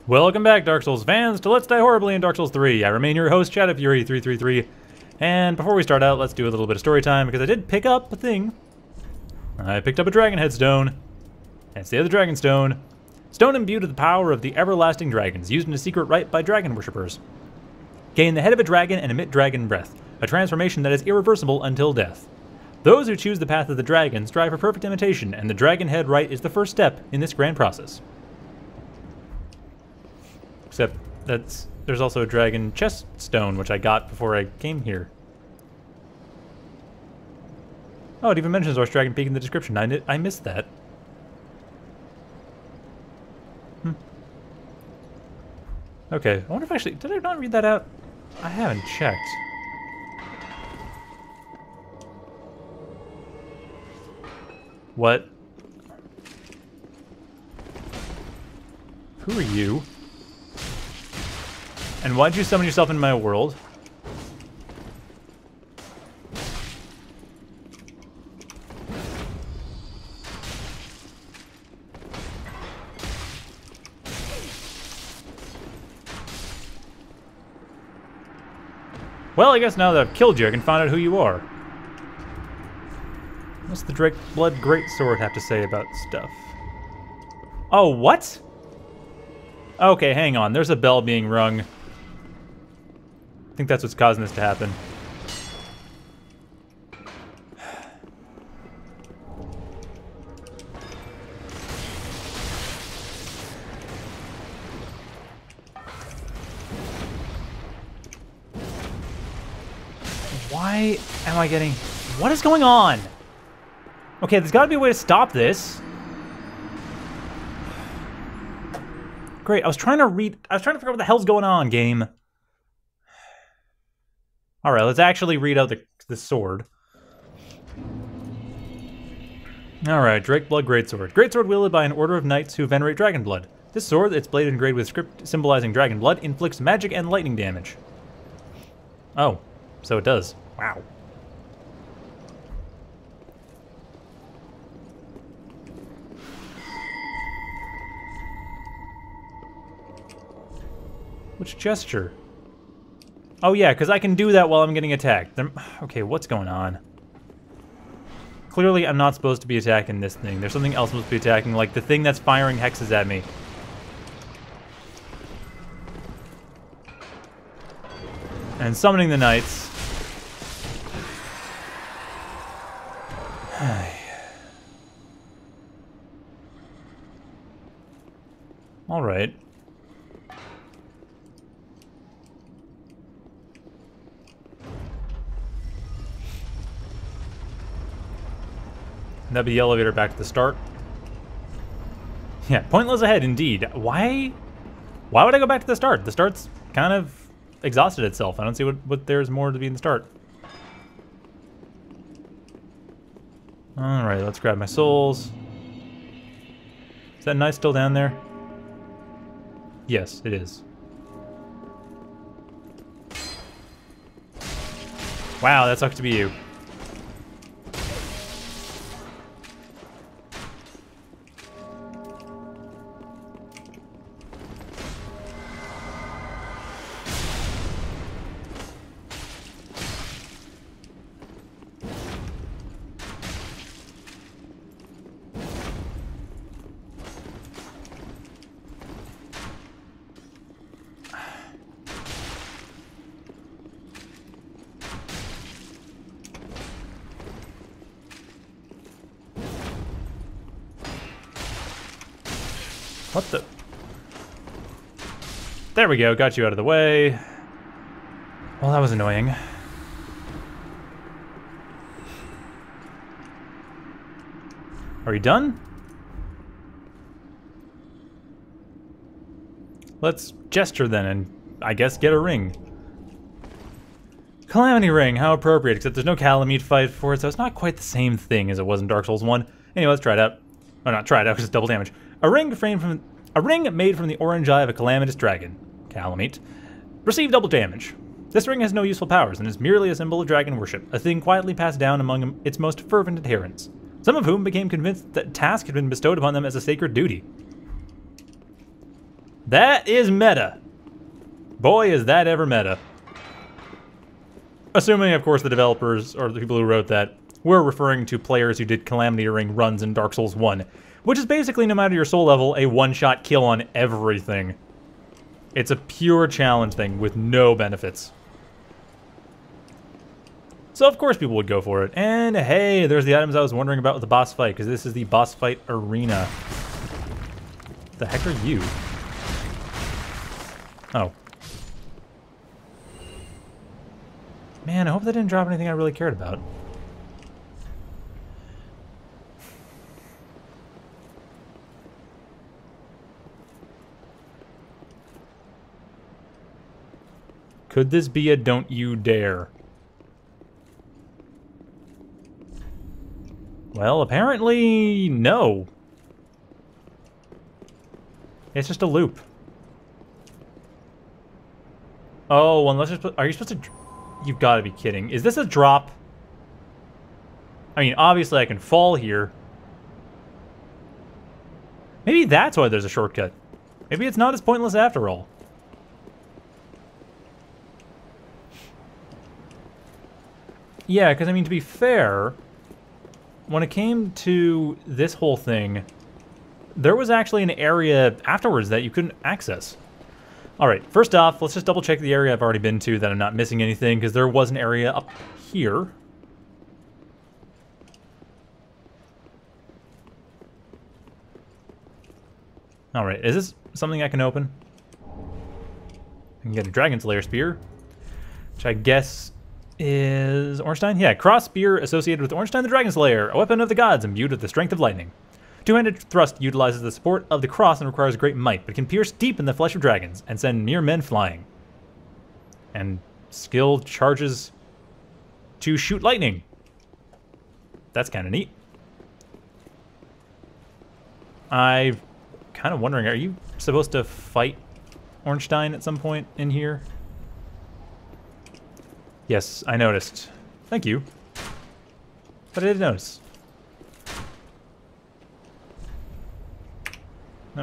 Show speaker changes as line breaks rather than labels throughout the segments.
Welcome back, Dark Souls fans, to Let's Die Horribly in Dark Souls 3. I remain your host, ShadowFury333. And before we start out, let's do a little bit of story time, because I did pick up a thing. I picked up a dragon headstone. That's the other dragon stone. Stone imbued with the power of the everlasting dragons, used in a secret rite by dragon worshippers. Gain the head of a dragon and emit dragon breath, a transformation that is irreversible until death. Those who choose the path of the dragon strive for perfect imitation, and the dragon head rite is the first step in this grand process. Except there's also a dragon chest stone, which I got before I came here. Oh, it even mentions North Dragon Peak in the description. I missed that. Okay, I wonder if actually... Did I not read that out? I haven't checked. What? Who are you? And why'd you summon yourself into my world? Well, I guess now that I've killed you, I can find out who you are. What's the Drake Blood Greatsword have to say about stuff? Oh, what? Okay, hang on. There's a bell being rung. I think that's what's causing this to happen. Why am I getting... What is going on? Okay, there's got to be a way to stop this. Great, I was trying to figure out what the hell's going on, game. Alright, let's actually read out the sword. Alright, Drake Blood Greatsword. Greatsword wielded by an order of knights who venerate dragon blood. This sword, its blade engraved with script symbolizing dragon blood, inflicts magic and lightning damage. Oh, so it does. Wow. Which gesture? Oh yeah, because I can do that while I'm getting attacked. Okay, what's going on? Clearly I'm not supposed to be attacking this thing. There's something else I'm supposed to be attacking, like the thing that's firing hexes at me. And summoning the knights. Alright. That'd be the elevator back to the start. Yeah, pointless ahead indeed. Why would I go back to the start? The start's kind of exhausted itself. I don't see what there's more to be in the start. Alright, let's grab my souls. Is that knight still down there? Yes, it is. Wow, that sucks to be you. What the? There we go, got you out of the way. Well, that was annoying. Are you done? Let's gesture then and, I guess, get a ring. Calamity Ring, how appropriate, except there's no Calamite fight for it, so it's not quite the same thing as it was in Dark Souls 1. Anyway, let's try it out. Oh, not try it out, because it's double damage. A ring made from the orange eye of a calamitous dragon, Calamite, receive double damage. This ring has no useful powers and is merely a symbol of dragon worship, a thing quietly passed down among its most fervent adherents, some of whom became convinced that task had been bestowed upon them as a sacred duty. That is meta. Boy, is that ever meta. Assuming, of course, the developers, or the people who wrote that, were referring to players who did Calamity Ring runs in Dark Souls 1, which is basically, no matter your soul level, a one-shot kill on everything. It's a pure challenge thing with no benefits. So of course people would go for it. And hey, there's the items I was wondering about with the boss fight, because this is the boss fight arena. What the heck are you? Oh. Man, I hope they didn't drop anything I really cared about. Could this be a don't you dare? Well, apparently, no. It's just a loop. Oh, well, let's just put, are you supposed to... You've got to be kidding. Is this a drop? I mean, obviously I can fall here. Maybe that's why there's a shortcut. Maybe it's not as pointless after all. Yeah, because, I mean, to be fair, when it came to this whole thing, there was actually an area afterwards that you couldn't access. Alright, first off, let's just double check the area I've already been to, that I'm not missing anything, because there was an area up here. Alright, is this something I can open? I can get a Dragon Slayer Spear, which I guess is Ornstein? Yeah, cross spear associated with Ornstein the Dragon Slayer, a weapon of the gods imbued with the strength of lightning. Two-handed thrust utilizes the support of the cross and requires great might, but can pierce deep in the flesh of dragons and send mere men flying. And skill charges to shoot lightning. That's kind of neat. I'm kind of wondering, are you supposed to fight Ornstein at some point in here? Yes, I noticed. Thank you. But I didn't notice. No.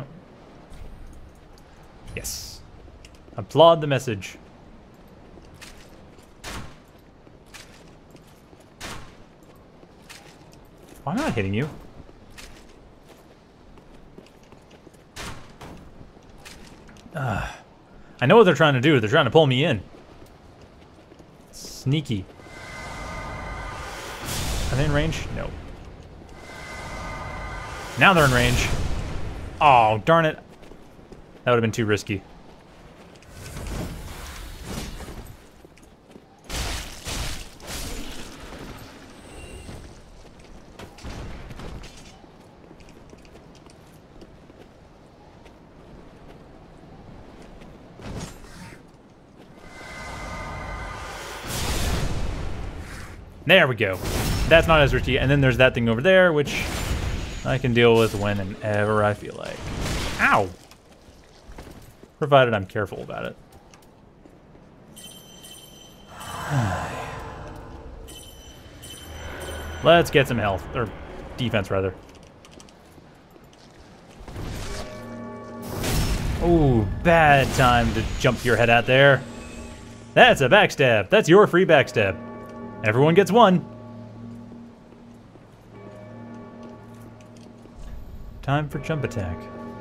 Yes. Applaud the message. Why am I not hitting you? I know what they're trying to do. They're trying to pull me in. Sneaky. Are they in range? No. Now they're in range. Oh, darn it. That would have been too risky. There we go. That's not as risky. And then there's that thing over there, which I can deal with whenever I feel like. Ow! Provided I'm careful about it. Let's get some health. Or defense, rather. Ooh, bad time to jump your head out there. That's a backstab. That's your free backstab. Everyone gets one. Time for jump attack.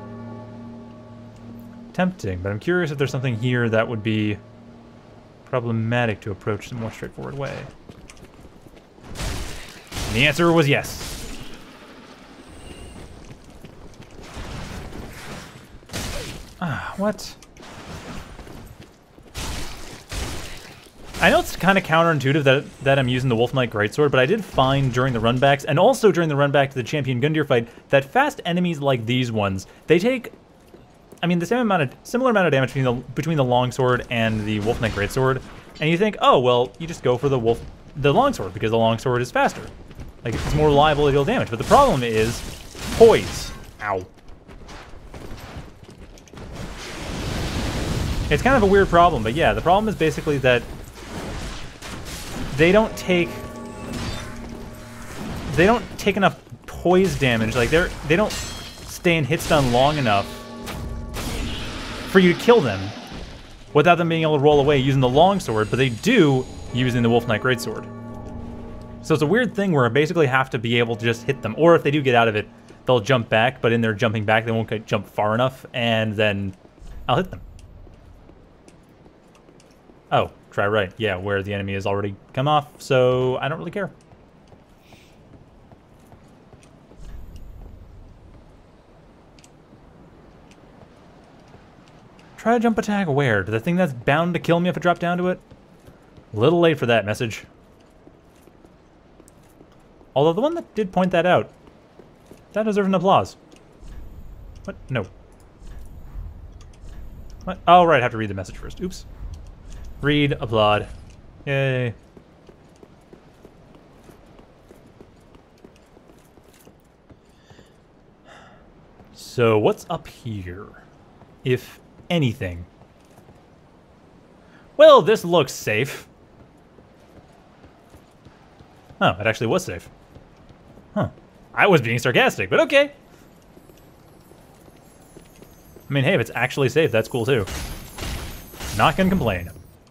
Tempting, but I'm curious if there's something here that would be problematic to approach in a more straightforward way. And the answer was yes. Ah, what? I know it's kind of counterintuitive that I'm using the Wolf Knight Greatsword, but I did find during the runbacks, and also during the runback to the Champion Gundyr fight, that fast enemies like these ones, they take, I mean, the similar amount of damage between the longsword and the Wolf Knight Greatsword, and you think, oh well, you just go for the longsword because the longsword is faster, like it's more reliable to deal damage. But the problem is poise. Ow. It's kind of a weird problem, but yeah, the problem is basically that they don't take enough poise damage. Like they don't stay in hit stun long enough for you to kill them without them being able to roll away using the longsword, but they do using the Wolf Knight Greatsword. So it's a weird thing where I basically have to be able to just hit them, or if they do get out of it, they'll jump back, but in their jumping back, they won't jump far enough, and then I'll hit them. Oh, try right. Yeah, where the enemy has already come off, so I don't really care. Try a jump attack where? To the thing that's bound to kill me if I drop down to it? A little late for that message. Although the one that did point that out, that deserves an applause. What? No. What? Oh, right, I have to read the message first. Oops. Read, applaud. Yay. So, what's up here? If anything. Well, this looks safe. Oh, it actually was safe. Huh. I was being sarcastic, but okay. I mean, hey, if it's actually safe, that's cool too. Not gonna complain.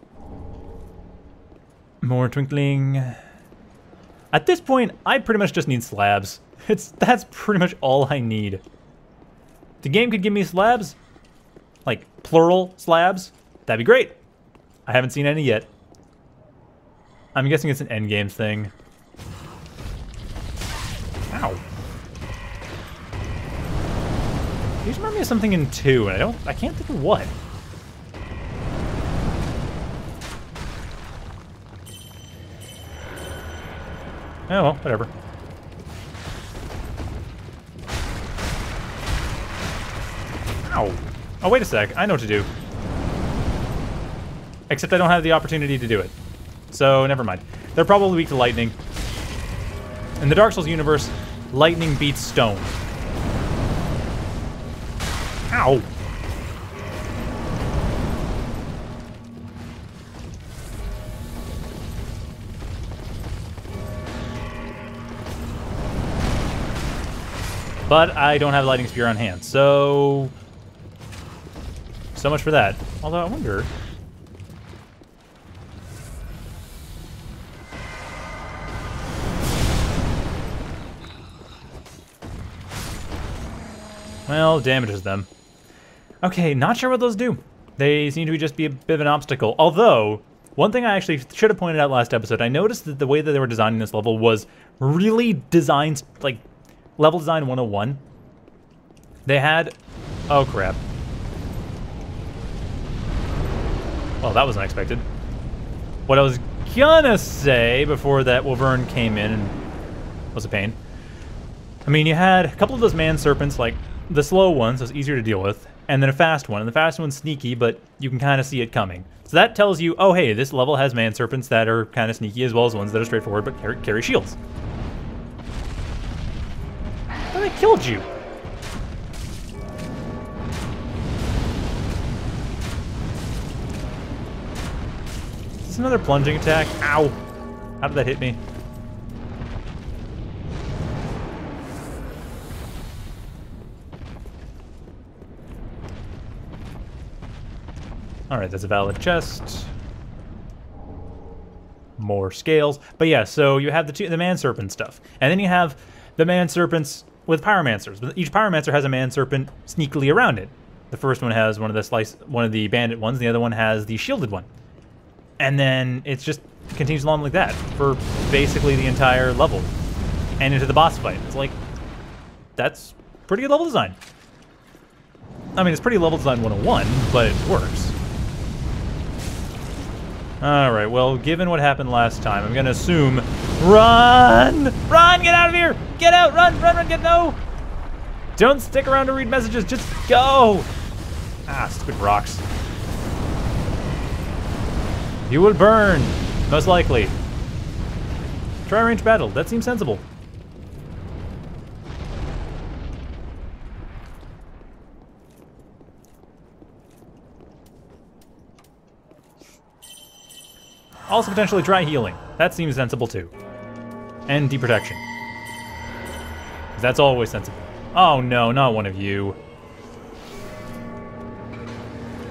More twinkling. At this point, I pretty much just need slabs. That's pretty much all I need. The game could give me slabs, like plural slabs, that'd be great. I haven't seen any yet. I'm guessing it's an endgame thing. Ow. These remind me of something in 2, and I can't think of what. Oh well, whatever. Ow. Oh, wait a sec. I know what to do. Except I don't have the opportunity to do it. So, never mind. They're probably weak to lightning. In the Dark Souls universe, lightning beats stone. Ow. But I don't have Lightning Spear on hand, so much for that. Although I wonder... Well, damages them. Okay, not sure what those do. They seem to just be a bit of an obstacle. Although, one thing I actually should have pointed out last episode, I noticed that the way that they were designing this level was really designed, like, level design 101. They had... Oh, crap. Well, that was unexpected. What I was gonna say before that Wyvern came in and was a pain. I mean, you had a couple of those man-serpents, like the slow ones, so it's easier to deal with, and then a fast one. And the fast one's sneaky, but you can kind of see it coming. So that tells you, oh hey, this level has man-serpents that are kind of sneaky, as well as ones that are straightforward but carry shields. But I killed you. Is this another plunging attack? Ow! How did that hit me? Alright, that's a valid chest. More scales. But yeah, so you have the man-serpent stuff. And then you have the man-serpents with pyromancers. Each pyromancer has a man-serpent sneakily around it. The first one has one of the bandit ones, the other one has the shielded one. And then it just continues along like that for basically the entire level. And into the boss fight. It's like, that's pretty good level design. I mean, it's pretty level design 101, but it works. Alright, well, given what happened last time, I'm gonna assume... Run! Run! Get out of here! Get out! Run! Run! Run! Get... No! Don't stick around to read messages, just go! Ah, stupid rocks. You will burn, most likely. Try range battle, that seems sensible. Also potentially try healing. That seems sensible too. And deep protection. That's always sensible. Oh no, not one of you.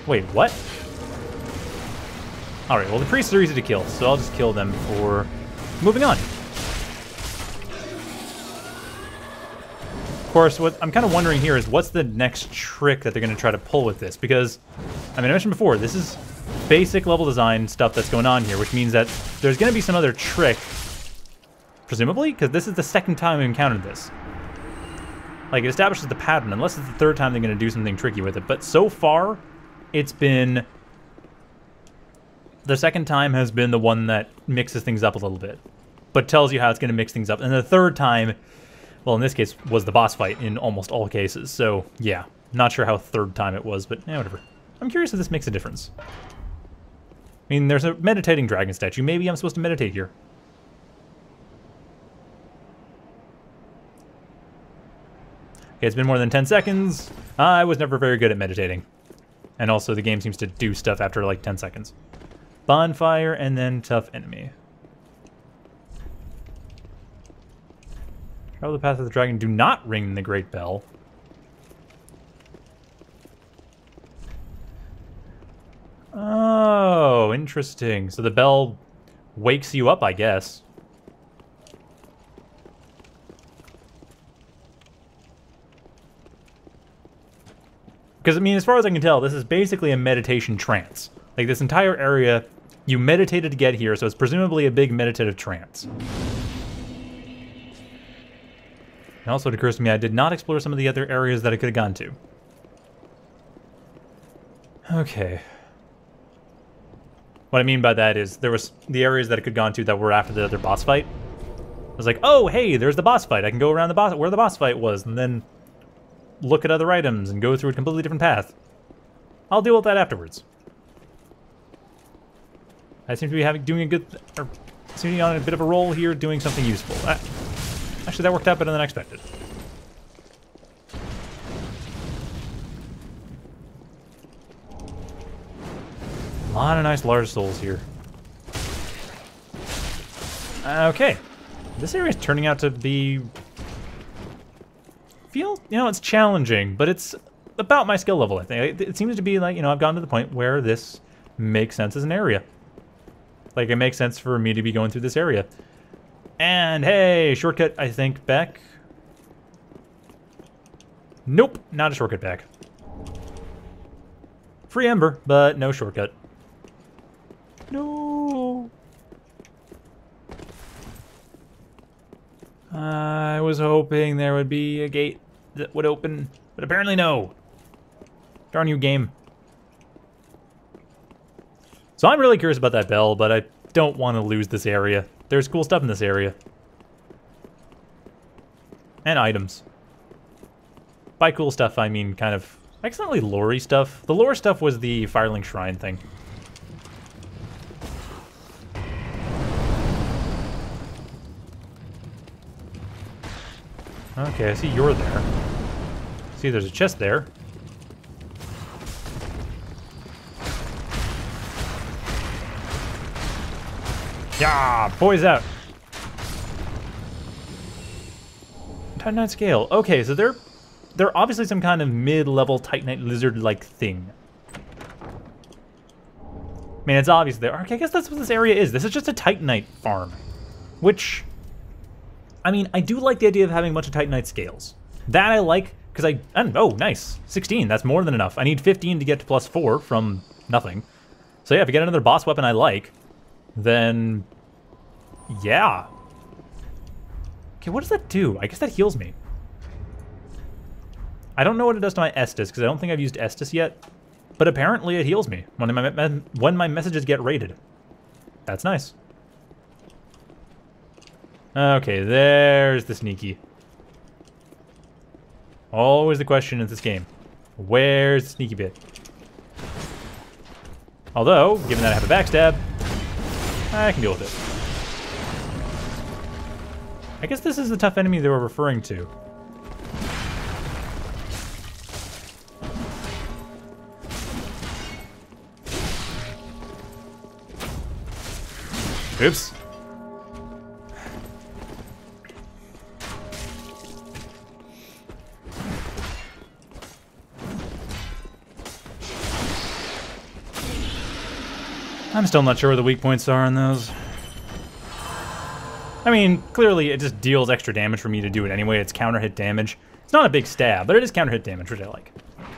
Wait, what? Alright, well the priests are easy to kill, so I'll just kill them for moving on. Of course, what I'm kind of wondering here is what's the next trick that they're going to try to pull with this? Because, I mean, I mentioned before, this is basic level design stuff that's going on here, which means that there's going to be some other trick, presumably, because this is the second time we've encountered this. Like, it establishes the pattern, unless it's the third time they're going to do something tricky with it. But so far, it's been... The second time has been the one that mixes things up a little bit, but tells you how it's going to mix things up. And the third time, well, in this case, was the boss fight in almost all cases. So, yeah, not sure how third time it was, but whatever. I'm curious if this makes a difference. I mean, there's a meditating dragon statue. Maybe I'm supposed to meditate here. Okay, it's been more than 10 seconds. I was never very good at meditating. And also, the game seems to do stuff after, like, 10 seconds. Bonfire, and then tough enemy. Travel the path of the dragon. Do not ring the great bell. Oh, interesting. So the bell wakes you up, I guess. Because, I mean, as far as I can tell, this is basically a meditation trance. Like, this entire area, you meditated to get here, so it's presumably a big meditative trance. And also, it occurs to me I did not explore some of the other areas that I could have gone to. Okay. What I mean by that is, there was the areas that I could have gone to that were after the other boss fight. I was like, oh, hey, there's the boss fight. I can go around the boss, where the boss fight was, and then look at other items and go through a completely different path. I'll deal with that afterwards. I seem to be doing a good, or seem to be on a bit of a roll here, doing something useful. Actually, that worked out better than expected. A lot of nice large souls here. Okay, this area is turning out to be, it's challenging, but it's about my skill level. I think it seems to be like, I've gotten to the point where this makes sense as an area. Like, it makes sense for me to be going through this area. And, hey, shortcut, I think, back. Nope, not a shortcut back. Free ember, but no shortcut. No. I was hoping there would be a gate that would open, but apparently no. Darn you, game. So I'm really curious about that bell, but I don't want to lose this area. There's cool stuff in this area. And items. By cool stuff, I mean kind of, I guess not really lore-y stuff. The lore stuff was the Firelink Shrine thing. Okay, I see you're there. See, there's a chest there. Yeah, boys out. Titanite scale. Okay, so they're obviously some kind of mid-level Titanite lizard-like thing. I mean, it's obvious there. Okay, I guess that's what this area is. This is just a Titanite farm, which, I mean, I do like the idea of having a bunch of Titanite scales. That I like, because oh, nice. 16, that's more than enough. I need 15 to get to +4 from nothing. So yeah, if I get another boss weapon I like, then, yeah. Okay, what does that do? I guess that heals me. I don't know what it does to my Estus, because I don't think I've used Estus yet. But apparently it heals me when my messages get raided. That's nice. Okay, there's the sneaky. Always the question in this game. Where's the sneaky bit? Although, given that I have a backstab, I can deal with it. I guess this is the tough enemy they were referring to. Oops. I'm still not sure where the weak points are on those. I mean, clearly it just deals extra damage for me to do it anyway. It's counter hit damage. It's not a big stab, but it is counter hit damage, which I like.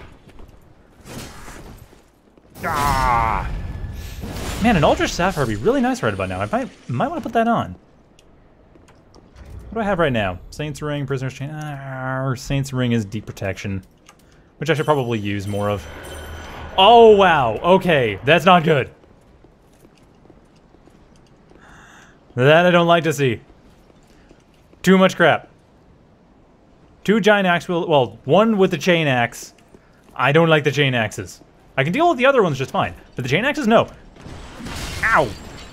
Ah! Man, an Ultra Sapphire would be really nice right about now. I might want to put that on. What do I have right now? Saint's Ring, Prisoner's Chain. Saint's Ring is deep protection, which I should probably use more of. Oh, wow. Okay, that's not good. That I don't like to see. Too much crap. 2 giant axe wheel. Well, 1 with the chain axe. I don't like the chain axes. I can deal with the other ones just fine, but the chain axes, no. Ow.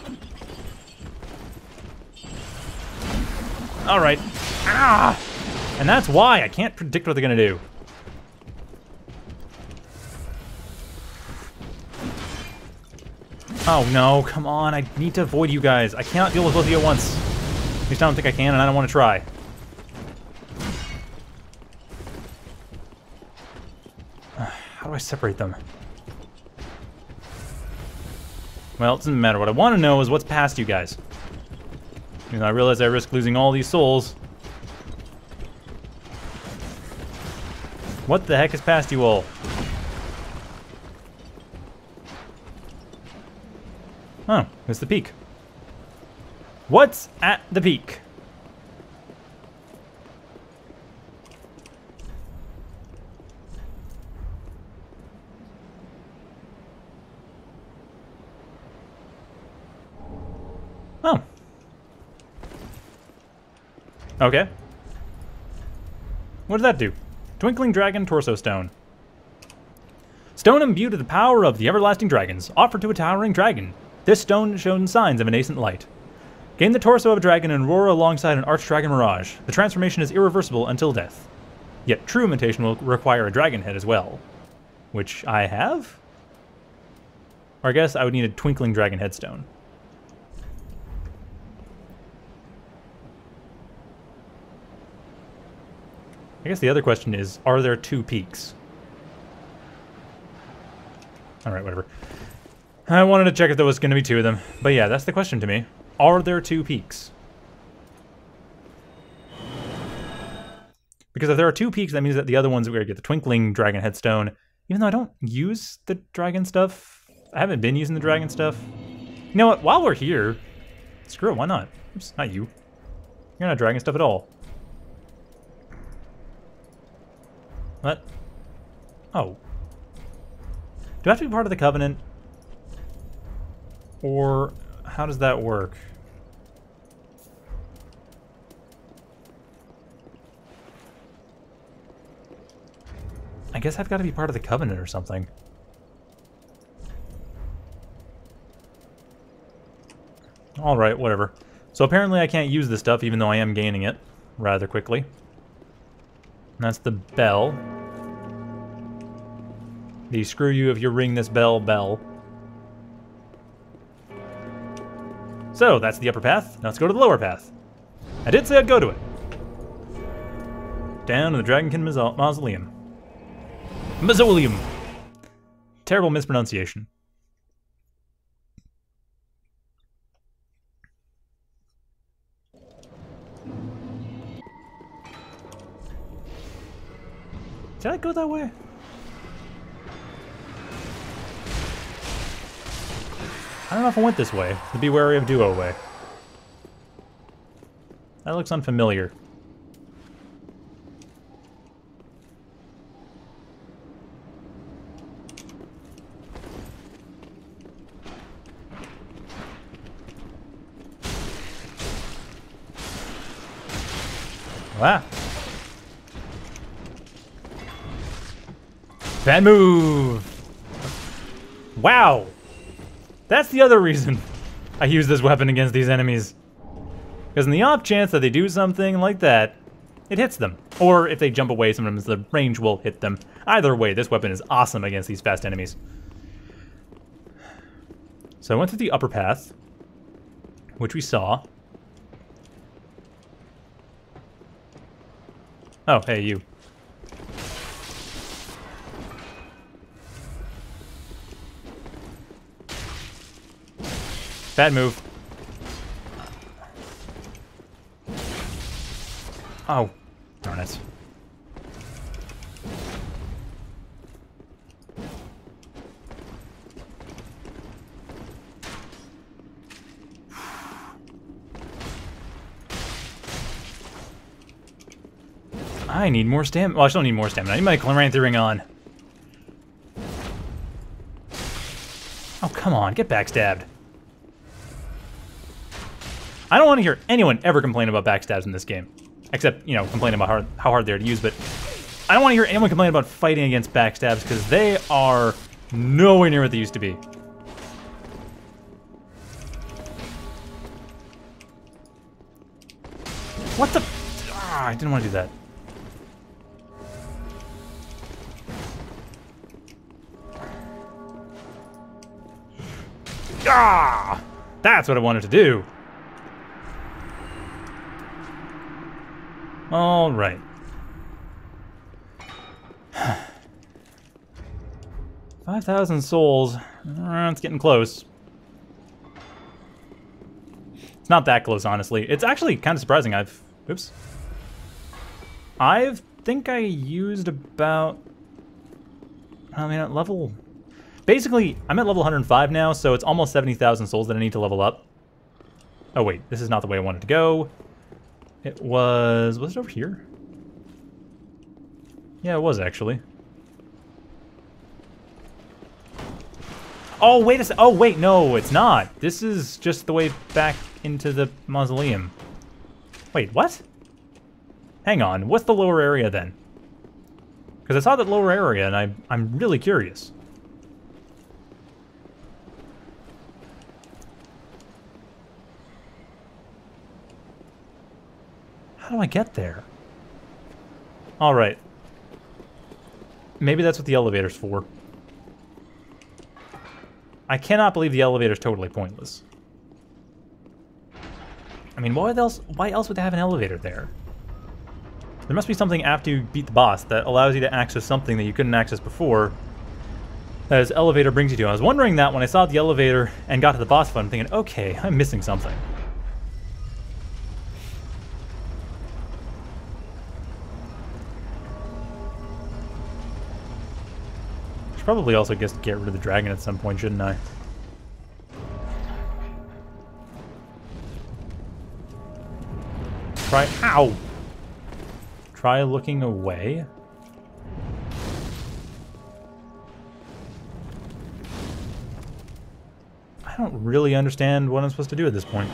All right. Ah. And that's why I can't predict what they're gonna do. Oh no, come on, I need to avoid you guys. I cannot deal with both of you at once. At least I don't think I can, and I don't want to try. How do I separate them? Well, it doesn't matter. What I want to know is what's past you guys. You know, I realize I risk losing all these souls. What the heck is past you all? Oh, it's the peak. What's at the peak? Oh. Okay. What does that do? Twinkling Dragon Torso Stone. Stone imbued with the power of the everlasting dragons, offered to a towering dragon. This stone shows signs of a nascent light. Gain the torso of a dragon and roar alongside an archdragon mirage. The transformation is irreversible until death. Yet true imitation will require a dragon head as well. Which I have? Or I guess I would need a twinkling dragon headstone. I guess the other question is, are there 2 peaks? Alright, whatever. I wanted to check if there was going to be 2 of them. But yeah, that's the question to me. Are there 2 peaks? Because if there are 2 peaks, that means that the other ones are going to get the Twinkling Dragon Headstone. Even though I don't use the dragon stuff. I haven't been using the dragon stuff. You know what? While we're here... Screw it, why not? Oops, not you. You're not dragon stuff at all. What? Oh. Do I have to be part of the Covenant? Or how does that work? I guess I've got to be part of the Covenant or something. Alright, whatever. So apparently I can't use this stuff even though I am gaining it rather quickly. And that's the bell. The screw you if you ring this bell. So, that's the upper path. Now let's go to the lower path. I did say I'd go to it. Down to the Dragonkin Mausoleum. Mausoleum! Terrible mispronunciation. Did I go that way? I don't know if I went this way. The Be Wary of Duo way. That looks unfamiliar. Wow. Bad move! Wow! That's the other reason I use this weapon against these enemies. Because in the off chance that they do something like that, it hits them. Or if they jump away, sometimes the range will hit them. Either way, this weapon is awesome against these fast enemies. So I went through the upper path, which we saw. Oh, hey, you. Bad move. Oh, darn it. I need more stamina. Well, I still need more stamina. I need my Chloranthy ring on. Oh, come on. Get backstabbed. I don't want to hear anyone ever complain about backstabs in this game. Except, you know, complain about how hard they are to use, but I don't want to hear anyone complain about fighting against backstabs because they are nowhere near what they used to be. What the... Ah, I didn't want to do that. Ah! That's what I wanted to do. All right. 5,000 souls. It's getting close. It's not that close, honestly. It's actually kind of surprising. Oops. I think I used about... I mean, at level... Basically, I'm at level 105 now, so it's almost 70,000 souls that I need to level up. Oh, wait. This is not the way I wanted to go. It was... Was it over here? Yeah, it was, actually. Oh, wait a sec. Oh, wait, no, it's not. This is just the way back into the mausoleum. Wait, what? Hang on. What's the lower area, then? Because I saw that lower area, and I'm really curious. How do I get there? All right. Maybe that's what the elevator's for. I cannot believe the elevator's totally pointless. I mean, why else would they have an elevator there? There must be something after you beat the boss that allows you to access something that you couldn't access before that this elevator brings you to. I was wondering that when I saw the elevator and got to the boss fight, I'm thinking, okay, I'm missing something. Probably also get rid of the dragon at some point, shouldn't I? Ow! Try looking away. I don't really understand what I'm supposed to do at this point.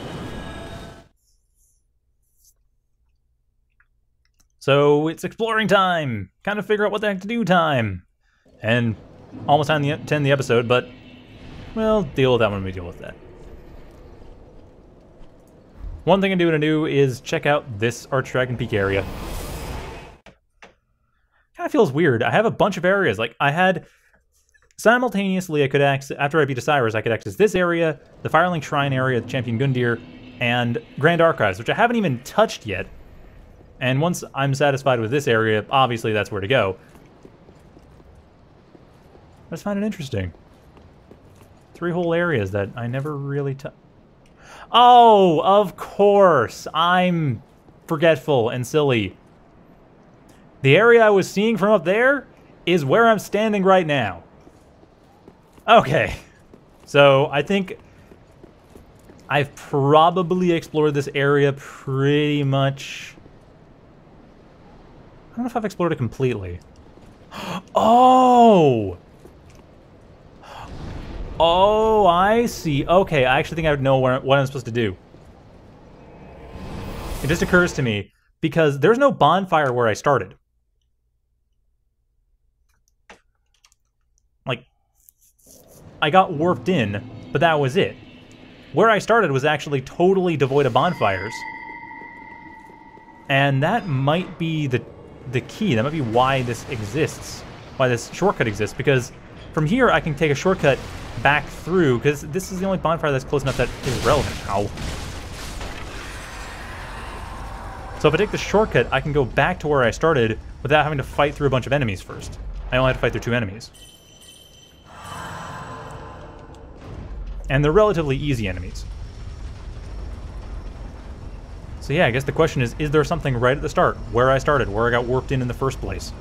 So it's exploring time! Kind of figure out what the heck to do time! And almost time to end the episode, but we'll deal with that when we deal with that. One thing I do want to do is check out this Archdragon Peak area. Kind of feels weird. I have a bunch of areas. Like, I had... Simultaneously, I could access... After I beat Osiris, I could access this area, the Firelink Shrine area, the Champion Gundyr, and Grand Archives, which I haven't even touched yet. And once I'm satisfied with this area, obviously that's where to go. I just find it interesting. 3 whole areas that I never really touched. Oh, of course. I'm forgetful and silly. The area I was seeing from up there is where I'm standing right now. Okay. So I think I've probably explored this area pretty much. I don't know if I've explored it completely. Oh! Oh, I see. Okay, I actually think I would know what I'm supposed to do. It just occurs to me, because there's no bonfire where I started. Like, I got warped in, but that was it. Where I started was actually totally devoid of bonfires. And that might be the key. That might be why this exists. Why this shortcut exists, because from here I can take a shortcut back through, because this is the only bonfire that's close enough that is relevant. Ow. So if I take the shortcut, I can go back to where I started without having to fight through a bunch of enemies first. I only have to fight through 2 enemies. And they're relatively easy enemies. So yeah, I guess the question is there something right at the start, where I started, where I got warped in the first place?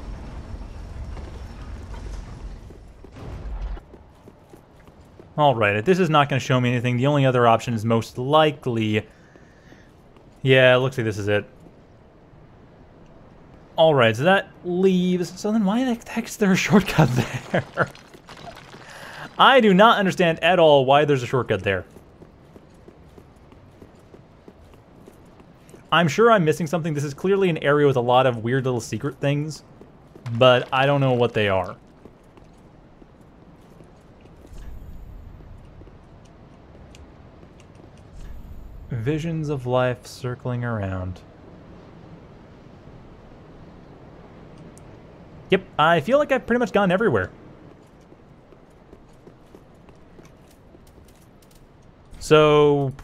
Alright, if this is not going to show me anything, the only other option is most likely... Yeah, it looks like this is it. Alright, so that leaves... So then why the heck is there a shortcut there? I do not understand at all why there's a shortcut there. I'm sure I'm missing something. This is clearly an area with a lot of weird little secret things, but I don't know what they are. Visions of life circling around. Yep, I feel like I've pretty much gone everywhere. So...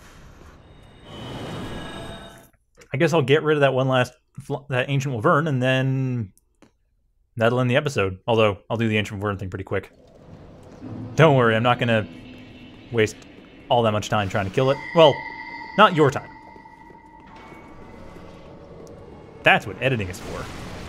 I guess I'll get rid of that one last, that Ancient Wyvern, and then that'll end the episode. Although, I'll do the Ancient Wyvern thing pretty quick. Don't worry, I'm not gonna waste all that much time trying to kill it. Well, not your time. That's what editing is for.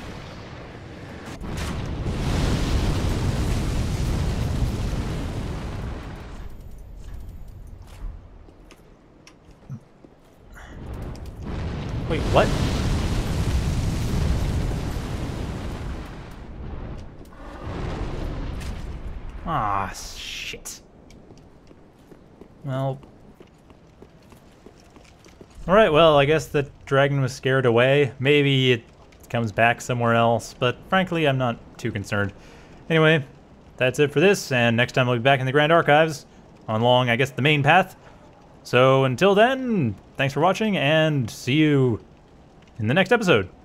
Wait, what? Ah, shit. Well... Alright, well, I guess the dragon was scared away. Maybe it comes back somewhere else, but frankly, I'm not too concerned. Anyway, that's it for this, and next time I'll be back in the Grand Archives, along, I guess, the main path. So until then, thanks for watching, and see you in the next episode.